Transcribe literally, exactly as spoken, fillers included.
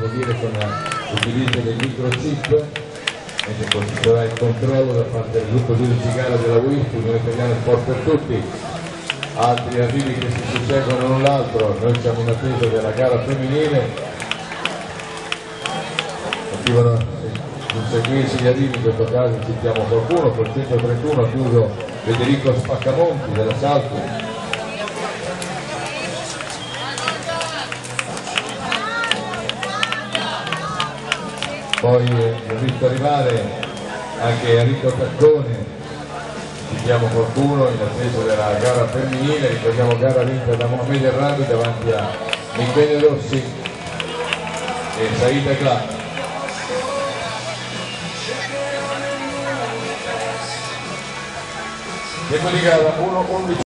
possiamo dire con l'utilizzo del microchip, mentre poi ci sarà il controllo da parte del gruppo giudici di gara della U I F, Unione Italiana Sport per Tutti. Altri arrivi che si susseguono l'un l'altro, noi siamo in attesa della gara femminile, continuano a susseguirsi gli arrivi, in questo caso citiamo qualcuno, col centotrentuno ha chiuso Federico Spaccamonti della Salto. Poi ho visto arrivare anche Enrico Taccone, citiamo qualcuno in attesa della gara femminile, ricordiamo gara vinta da Mohamed Errani davanti a Michele Rossi e Said Agla. Tempo di gara uno undici.